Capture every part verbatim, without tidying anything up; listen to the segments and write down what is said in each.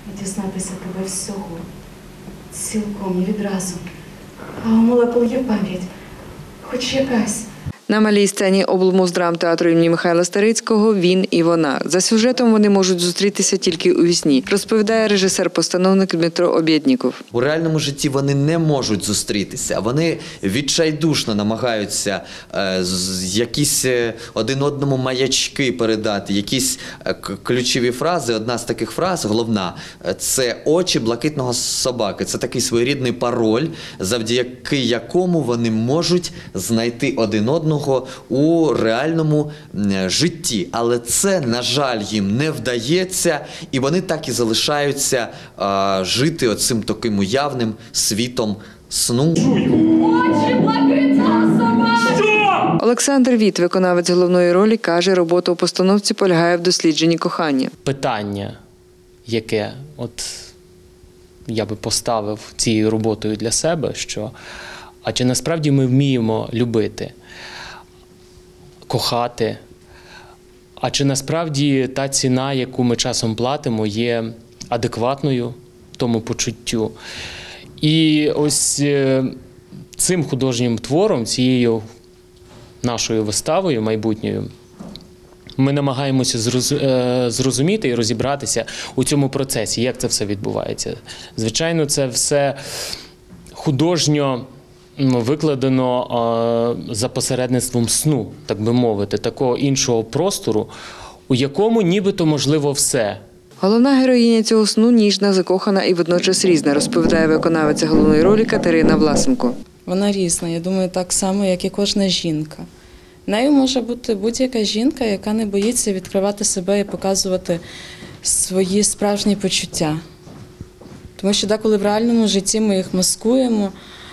і дізнатися тебе всього, цілком і відразу. А у молекул є пам'ять, хоч якась. На малій сцені облмуздрамтеатру імені Михайла Старицького «Він і вона». За сюжетом вони можуть зустрітися тільки у вісні, розповідає режисер-постановник Дмитро Обєдніков. У реальному житті вони не можуть зустрітися, вони відчайдушно намагаються е, якісь один одному маячки передати, якісь ключові фрази. Одна з таких фраз, головна, це «очі блакитного собаки». Це такий своєрідний пароль, завдяки якому вони можуть знайти один одного у реальному житті. Але це, на жаль, їм не вдається, і вони так і залишаються а, жити оцим таким уявним світом сну. Очі блакитного собаки! Олександр Віт, виконавець головної ролі, каже, робота у постановці полягає в дослідженні кохання. Питання, яке от я би поставив цією роботою для себе, що а чи насправді ми вміємо любити, кохати, а чи насправді та ціна, яку ми часом платимо, є адекватною тому почуттю. І ось цим художнім твором, цією нашою виставою майбутньою, ми намагаємося зрозуміти і розібратися у цьому процесі, як це все відбувається. Звичайно, це все художньо викладено за посередництвом сну, так би мовити, такого іншого простору, у якому нібито можливо все. Головна героїня цього сну – ніжна, закохана і водночас різна, розповідає виконавиця головної ролі Катерина Власенко. Вона різна, я думаю, так само, як і кожна жінка. Нею може бути будь-яка жінка, яка не боїться відкривати себе і показувати свої справжні почуття. Тому що деколи в реальному житті ми їх маскуємо,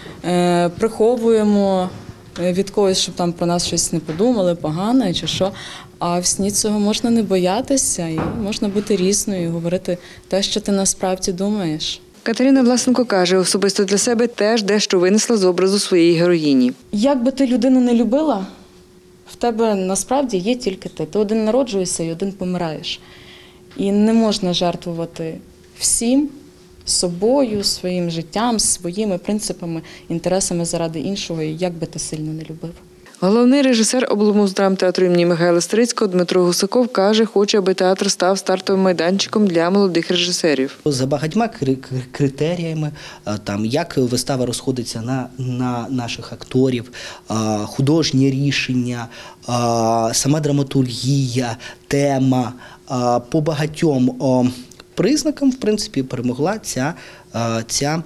приховуємо від когось, щоб там про нас щось не подумали, погане чи що. А в сні цього можна не боятися і можна бути різною і говорити те, що ти насправді думаєш. Катерина Власенко каже, особисто для себе теж дещо винесла з образу своєї героїні. Як би ти людину не любила, в тебе насправді є тільки ти. Ти один народжуєшся і один помираєш. І не можна жертвувати всім, собою, своїм життям, своїми принципами, інтересами заради іншого, як би ти сильно не любив. Головний режисер облмуздрамтеатру імені Михайла Старицького Дмитро Гусаков каже, хоче, аби театр став стартовим майданчиком для молодих режисерів. За багатьма критеріями, там, як вистава розходиться на, на наших акторів, художні рішення, сама драматургія, тема, по багатьом признакам, в принципі, перемогла ця, ця,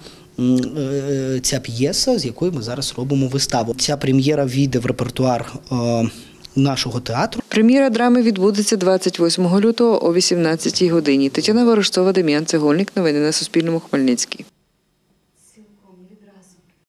ця п'єса, з якої ми зараз робимо виставу. Ця прем'єра війде в репертуар нашого театру. Прем'єра драми відбудеться двадцять восьмого лютого о вісімнадцятій годині. Тетяна Ворожцова, Дем'ян Цегольник. Новини на Суспільному. Хмельницький.